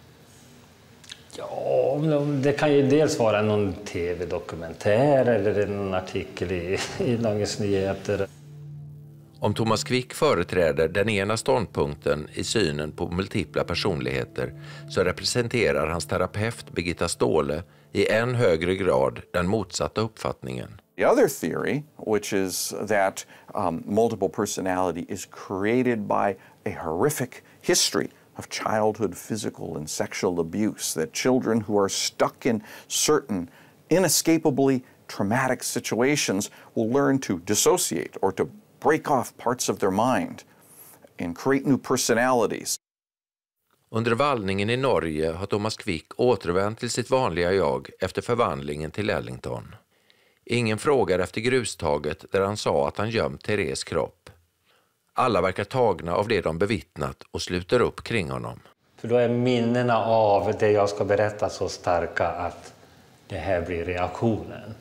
Ja, det kan ju dels vara någon tv-dokumentär eller någon artikel i, i Dagens Nyheter. Om Thomas Quick företräder den ena ståndpunkten i synen på multipla personligheter så representerar hans terapeut Birgitta Ståhle i än högre grad den motsatta uppfattningen. The other theory, which is that um, multiple personality is created by a horrific history of childhood physical and sexual abuse, that children who are stuck in certain inescapably traumatic situations will learn to dissociate or to break off parts of their mind and create new personalities. Under vallningen i Norge har Thomas Quick återvänt till sitt vanliga jag efter förvandlingen till Ellington. Ingen frågar efter grustaget där han sa att han gömt Therese kropp. Alla verkar tagna av det de bevittnat och sluter upp kring honom. För då är minnena av det jag ska berätta så starka att det här blir reaktionen.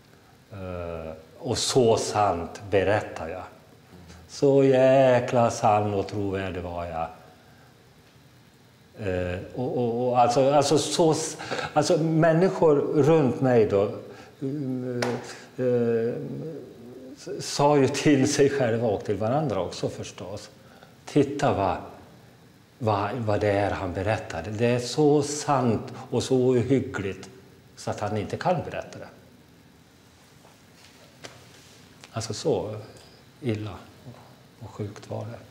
Och så sant berättar jag. Så jäkla sann och trovärdig var jag. Och, och, och alltså, alltså, så, alltså människor runt mig då sa ju till sig själva och till varandra också förstås. Titta vad, vad, vad det är han berättade. Det är så sant och så ohyggligt så att han inte kan berätta det. Alltså så illa och sjukt var det.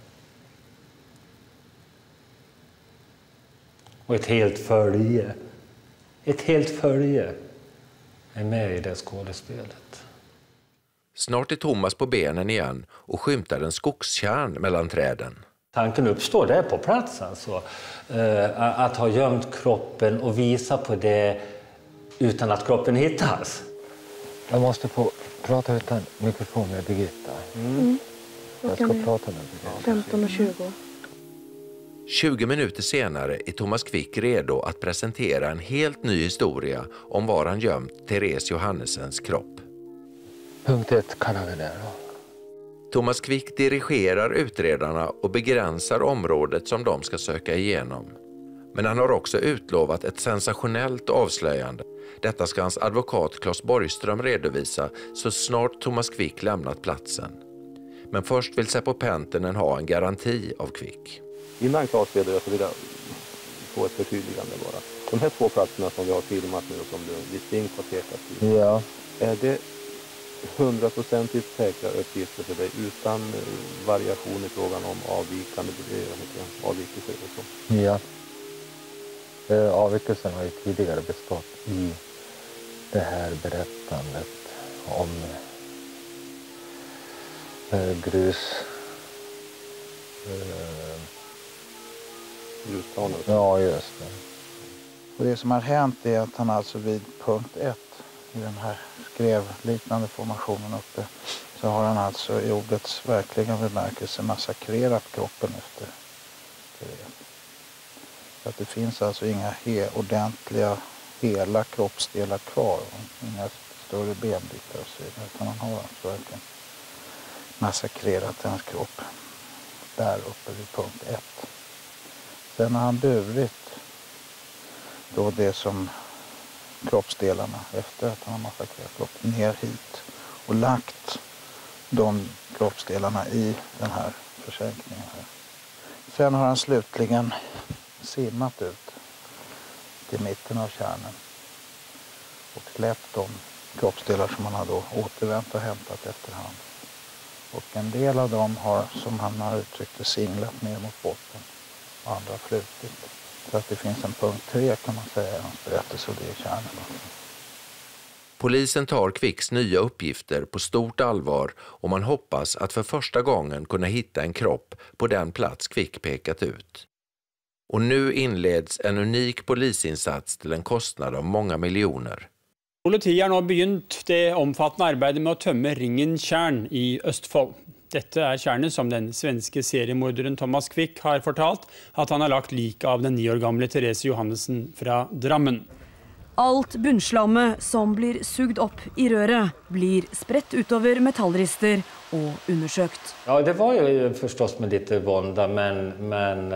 Och ett helt följe. Ett helt följe är med i det skådespelet. Snart är Thomas på benen igen och skymtar en skogskärn mellan träden. Tanken uppstår där på plats alltså. Att ha gömt kroppen och visa på det utan att kroppen hittas. Jag måste få prata utan mikrofon med Birgitta. Mm. Jag ska prata med Birgitta. femton och tjugo. tjugo minuter senare är Thomas Quick redo att presentera en helt ny historia om var han gömt Therese Johannessens kropp. Punkt ett kallar vi det då. Thomas Quick dirigerar utredarna och begränsar området som de ska söka igenom. Men han har också utlovat ett sensationellt avslöjande. Detta ska hans advokat Claes Borgström redovisa så snart Thomas Quick lämnat platsen. Men först vill Seppo Penttinen ha en garanti av Quick. Innan Claes redogör så vill jag få ett förtydligande bara. De här två platserna som vi har filmat nu och som du distinkt har pekat i. Ja. Är det hundraprocentigt säkra uppgifter för dig utan variation i frågan om avvikande avvikelser och så? Ja. Avvikelsen har ju tidigare bestått i det här berättandet om eh, grus. Eh, Grusplaner? Ja, just det. Och det som har hänt är att han alltså vid punkt ett i den här skrevliknande formationen uppe så har han alltså i ordets verkliga bemärkelse massakrerat kroppen efter Therese. Så att det finns alltså inga he, ordentliga hela kroppsdelar kvar, inga större benbitar och så vidare, utan han har alltså verkligen massakrerat hennes kropp där uppe vid punkt ett. Sen har han burit då det som kroppsdelarna efter att han har massakrerat kroppen ner hit och lagt de kroppsdelarna i den här försänkningen här. Sen har han slutligen simmat ut till mitten av kärnen och släppt de kroppsdelar som han har då återvänt och hämtat efterhand Och en del av dem har, som han har uttryckt det, singlat ner mot botten. Och andra har flutit. Så att det finns en punkt tre kan man säga i hans berättelse, och det är kärnan. Polisen tar Kvicks nya uppgifter på stort allvar och man hoppas att för första gången kunna hitta en kropp på den plats Kvick pekat ut. Och nu inleds en unik polisinsats till en kostnad av många miljoner. Politiet har nu begynt det omfattande arbetet med att tömma ringen Tjärn i Østfold. Detta är kärnet som den svenske seriemorderen Thomas Quick har fortalt att han har lagt lik av den nio år gamle Therese Johannessen från Drammen. Allt bunnslammet som blir sugd upp i röret blir spredt utover metallrister och undersökt. Ja, det var ju förstås med lite vånda, men, men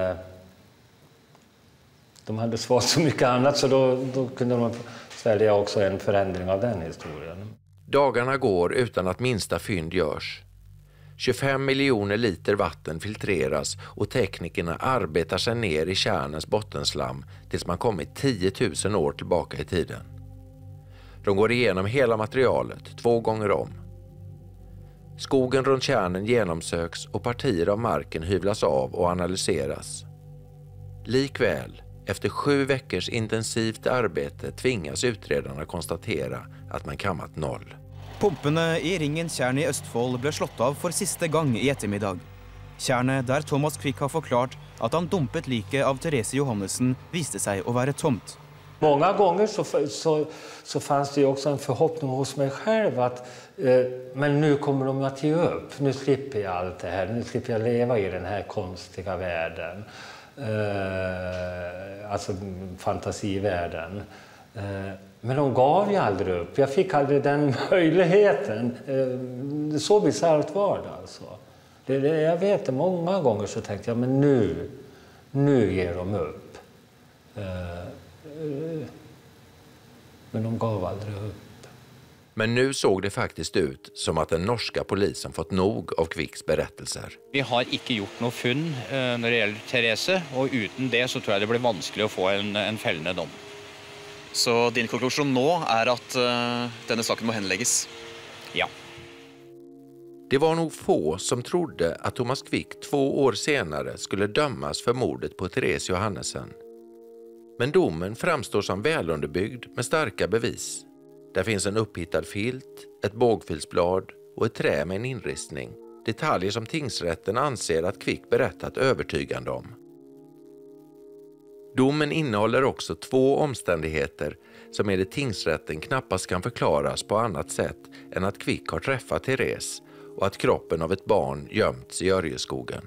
de hade svårt så mycket annat, så då, då kunde de svälja också en förändring av den historien. Dagarna går utan att minsta fynd görs. tjugofem miljoner liter vatten filtreras och teknikerna arbetar sig ner i kärnens bottenslam tills man kommit tio tusen år tillbaka i tiden. De går igenom hela materialet två gånger om. Skogen runt kärnen genomsöks och partier av marken hyvlas av och analyseras. Likväl, efter sju veckors intensivt arbete tvingas utredarna konstatera att man kammat noll. Pumpene i ringen Tjärn i Østfold ble slått av for siste gang i ettermiddag. Tjernet der Thomas Quick har forklart at han dumpet liket av Therese Johannessen viste sig å være tomt. Många gånger så, så, så fanns det ju också en förhoppning hos mig själv att eh, men nu kommer de att ge upp. Nu slipper jag allt det här. Nu slipper jag leva i den här konstiga världen. Eh, alltså fantasivärlden. Eh, Men de gav ju aldrig upp. Jag fick aldrig den möjligheten. Så bisarrt var det alltså. Det, det, jag vet det, många gånger så tänkte jag, men nu, nu ger de upp. Men de gav aldrig upp. Men nu såg det faktiskt ut som att den norska polisen fått nog av Quicks berättelser. Vi har inte gjort något fund när det gäller Therese, och utan det så tror jag det blir vanskligt att få en, en fällande dom. Så din konklusjon nå er at uh, denne saken må henlegges? Ja. Det var nog få som trodde att Thomas Quick två år senare skulle dömas för mordet på Therese Johannessen. Men domen framstår som välunderbyggd med starka bevis. Där finns en upphittad filt, ett bågfilsblad och ett trä med en inristning. Detaljer som tingsrätten anser att Quick berättat övertygande om. Domen innehåller också två omständigheter som enligt tingsrätten knappast kan förklaras på annat sätt än att Quick har träffat Therese och att kroppen av ett barn gömts i Örjeskogen.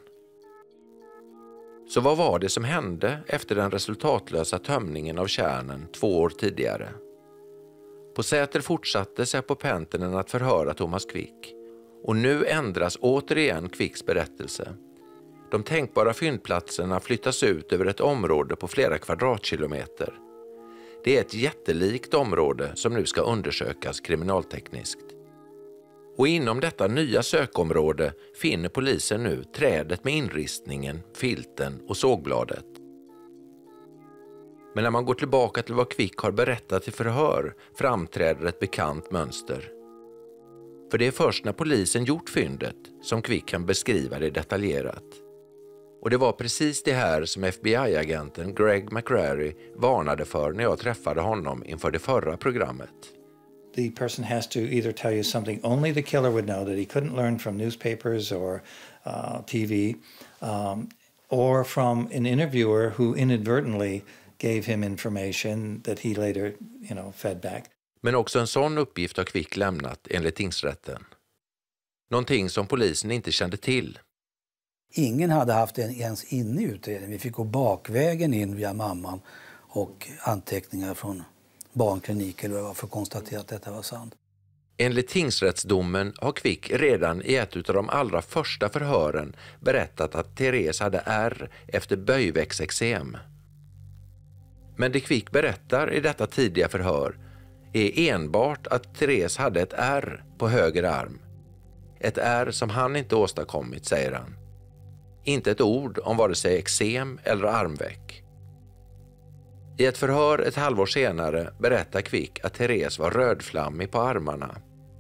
Så vad var det som hände efter den resultatlösa tömningen av kärnen två år tidigare? På Säter fortsatte Säpo-Penttinen att förhöra Thomas Quick, och nu ändras återigen Quicks berättelse. De tänkbara fyndplatserna flyttas ut över ett område på flera kvadratkilometer. Det är ett jättelikt område som nu ska undersökas kriminaltekniskt. Och inom detta nya sökområde finner polisen nu trädet med inristningen, filten och sågbladet. Men när man går tillbaka till vad Quick har berättat i förhör framträder ett bekant mönster. För det är först när polisen gjort fyndet som Quick kan beskriva det detaljerat. Och det var precis det här som F B I-agenten Greg McCrary varnade för när jag träffade honom inför det förra programmet. The person has to either tell you something only the killer would know that he couldn't learn from newspapers or uh, T V, um, or from an interviewer who inadvertently gave him information that he later, you know, fed back. Men också en sån uppgift har Quick lämnat enligt tingsrätten. Någonting som polisen inte kände till. Ingen hade haft den ens inne i utredningen. Vi fick gå bakvägen in via mamman och anteckningar från barnklinik eller vad för att konstatera att detta var sant. Enligt tingsrättsdomen har Quick redan i ett av de allra första förhören berättat att Therese hade ärr efter böjväxteksem. Men det Quick berättar i detta tidiga förhör är enbart att Therese hade ett ärr på höger arm. Ett ärr som han inte åstadkommit, säger han. Inte ett ord om vare sig eksem eller armveck. I ett förhör ett halvår senare berättar Quick att Therese var rödflammig på armarna.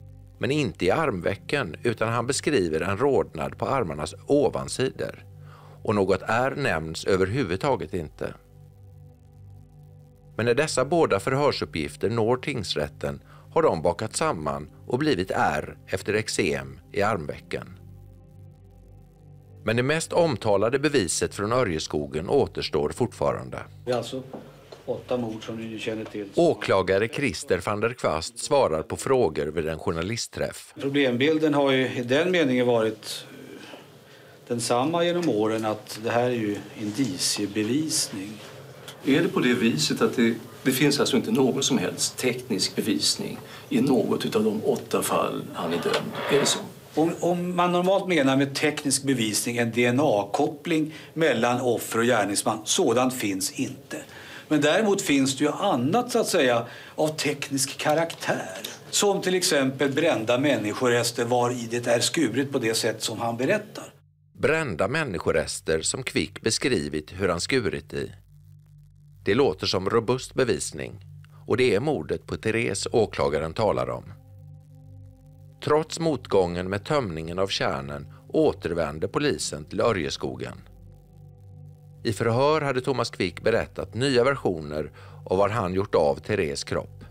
Men inte i armvecken, utan han beskriver en rodnad på armarnas ovansidor. Och något ärr nämns överhuvudtaget inte. Men när dessa båda förhörsuppgifter når tingsrätten har de bakat samman och blivit ärr efter eksem i armvecken. Men det mest omtalade beviset från Örjeskogen återstår fortfarande. Det är alltså åtta mord som ni känner till. Åklagare Christer van der Kvast svarar på frågor vid en journalistträff. Problembilden har ju i den meningen varit densamma genom åren, att det här är ju indiciebevisning. Är det på det viset att det, det finns alltså inte någon som helst teknisk bevisning i något av de åtta fall han är dömd? Är det så? Om, om man normalt menar med teknisk bevisning en D N A-koppling mellan offer och gärningsman, sådant finns inte. Men däremot finns det ju annat så att säga av teknisk karaktär. Som till exempel brända människorester var i det är skurit på det sätt som han berättar. Brända människorester som Quick beskrivit hur han skurit i. Det låter som robust bevisning och det är mordet på Therese åklagaren talar om. Trots motgången med tömningen av kärnen återvände polisen till Örjeskogen. I förhör hade Thomas Quick berättat nya versioner av vad han gjort av Therese kropp.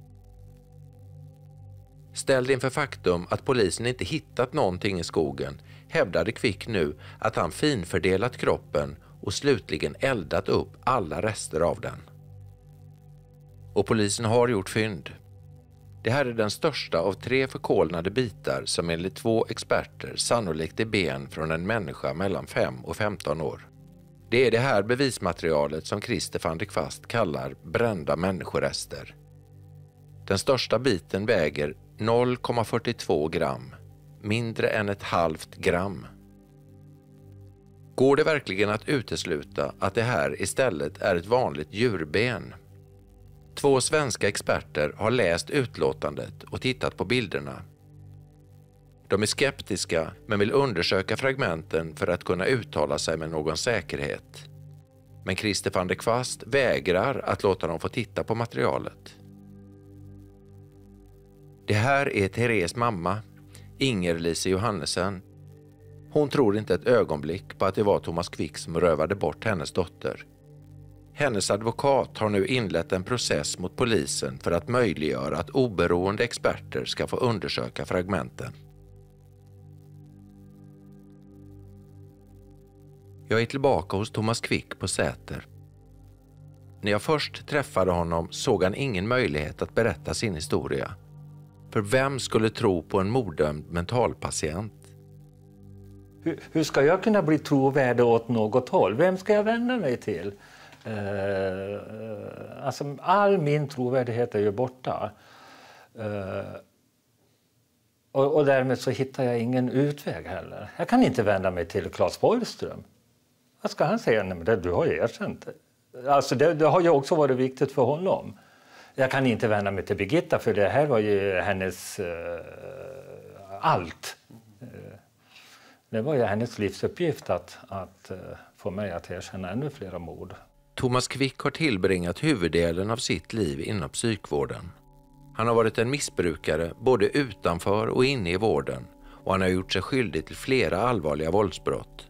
Ställd inför faktum att polisen inte hittat någonting i skogen hävdade Quick nu att han finfördelat kroppen och slutligen eldat upp alla rester av den. Och polisen har gjort fynd. Det här är den största av tre förkolnade bitar som enligt två experter sannolikt är ben från en människa mellan fem och femton år. Det är det här bevismaterialet som Christer van der Kvast kallar brända människorester. Den största biten väger noll komma fyrtiotvå gram, mindre än ett halvt gram. Går det verkligen att utesluta att det här istället är ett vanligt djurben? Två svenska experter har läst utlåtandet och tittat på bilderna. De är skeptiska men vill undersöka fragmenten för att kunna uttala sig med någon säkerhet. Men Christer van der Kvast vägrar att låta dem få titta på materialet. Det här är Therese mamma, Inger-Lise Johannesen. Hon tror inte ett ögonblick på att det var Thomas Quick som rövade bort hennes dotter. Hennes advokat har nu inlett en process mot polisen för att möjliggöra att oberoende experter ska få undersöka fragmenten. Jag är tillbaka hos Thomas Quick på Säter. När jag först träffade honom såg han ingen möjlighet att berätta sin historia. För vem skulle tro på en morddömd mentalpatient? Hur, hur ska jag kunna bli trovärdig åt något håll? Vem ska jag vända mig till? Uh, alltså, all min trovärdighet är ju borta. Uh, och, och därmed så hittar jag ingen utväg heller. Jag kan inte vända mig till Claes Borgström. Vad ska han säga? Nej, men det, du har ju erkänt. Alltså det, det har ju också varit viktigt för honom. Jag kan inte vända mig till Birgitta för det här var ju hennes uh, allt. Uh, det var ju hennes livsuppgift att, att uh, få mig att erkänna ännu flera mord. Thomas Quick har tillbringat huvuddelen av sitt liv inom psykvården. Han har varit en missbrukare både utanför och inne i vården och han har gjort sig skyldig till flera allvarliga våldsbrott.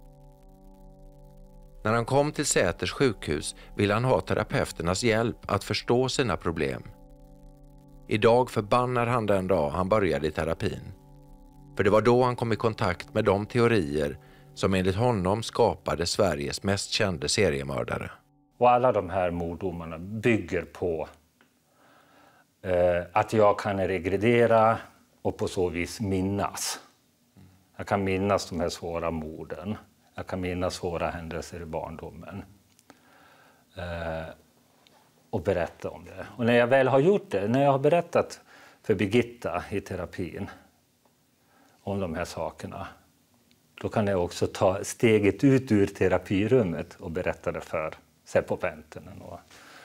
När han kom till Säters sjukhus ville han ha terapeuternas hjälp att förstå sina problem. Idag förbannar han den dag han började i terapin. För det var då han kom i kontakt med de teorier som enligt honom skapade Sveriges mest kände seriemördare. Och alla de här morddomarna bygger på eh, att jag kan regredera och på så vis minnas. Jag kan minnas de här svåra morden. Jag kan minnas svåra händelser i barndomen. Eh, och berätta om det. Och när jag väl har gjort det, när jag har berättat för Birgitta i terapin om de här sakerna, då kan jag också ta steget ut ur terapirummet och berätta det för Seppo-vänten och,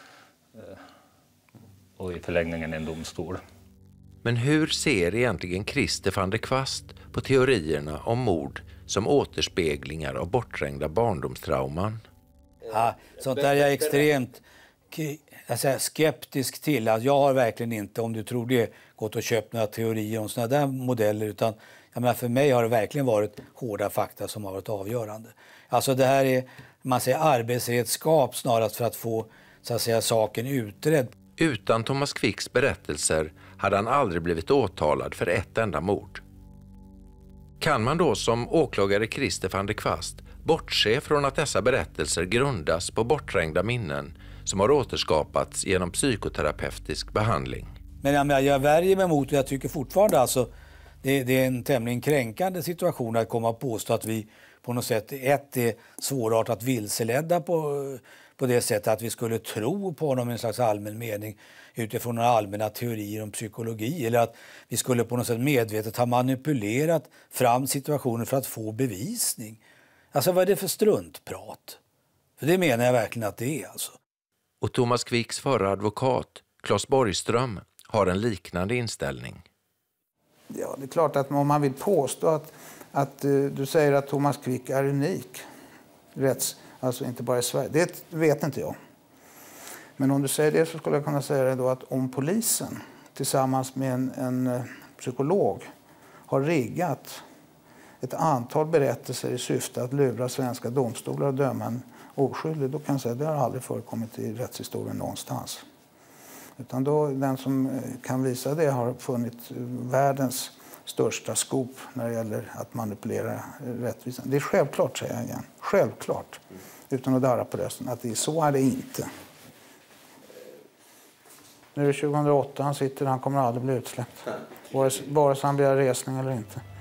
och i förlängningen en domstol. Men hur ser egentligen Christer van der Kvast på teorierna om mord som återspeglingar av bortträngda barndomstrauman? Ja, sånt där är jag extremt jag säger, skeptisk till. Att jag har verkligen inte, om du tror det, gått och köpt några teorier om såna där modeller. Utan jag menar, för mig har det verkligen varit hårda fakta som har varit avgörande. Alltså det här är, man säger, arbetsredskap snarast för att få, så att säga, saken utredd. Utan Thomas Quicks berättelser hade han aldrig blivit åtalad för ett enda mord. Kan man då som åklagare Christer van der Kwast bortse från att dessa berättelser grundas på bortträngda minnen som har återskapats genom psykoterapeutisk behandling? Men jag, menar, jag värjer mig mot, och jag tycker fortfarande alltså, det, det är en tämligen kränkande situation att komma och påstå att vi på något sätt, ett, är svårartat vilseledda på, på det sättet att vi skulle tro på honom i en slags allmän mening utifrån några allmänna teorier om psykologi, eller att vi skulle på något sätt medvetet ha manipulerat fram situationen för att få bevisning. Alltså vad är det för struntprat? För det menar jag verkligen att det är alltså. Och Thomas Quicks förra advokat, Claes Borgström, har en liknande inställning. Ja, det är klart att om man vill påstå att, att uh, du säger att Thomas Quick är unik, rätts, alltså inte bara i Sverige, det vet inte jag. Men om du säger det så skulle jag kunna säga det då att om polisen tillsammans med en, en uh, psykolog har riggat ett antal berättelser i syfte att lura svenska domstolar och döma en oskyldig, då kan jag säga att det har aldrig förekommit i rättshistorien någonstans. Utan då, den som kan visa det har funnit världens största skop när det gäller att manipulera rättvisan. Det är självklart, säger jag igen. Självklart. Utan att darra på rösten. Att det är så är det inte. Nu är det tjugohundraåtta, han sitter, han kommer aldrig bli utsläppt. Vare sig han begär resning eller inte.